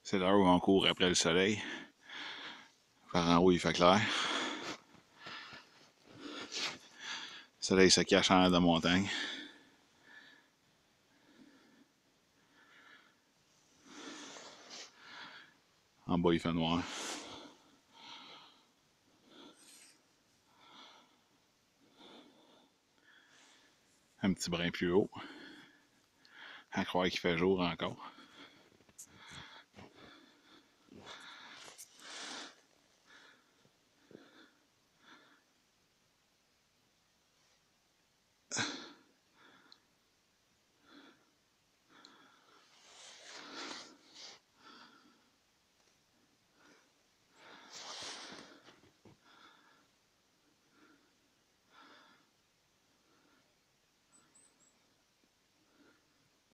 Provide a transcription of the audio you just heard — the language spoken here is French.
C'est l'heure où on court après le soleil. Par en haut, il fait clair. Le soleil se cache en l'air de la montagne. En bas, il fait noir. Un petit brin plus haut. À croire qu'il fait jour encore.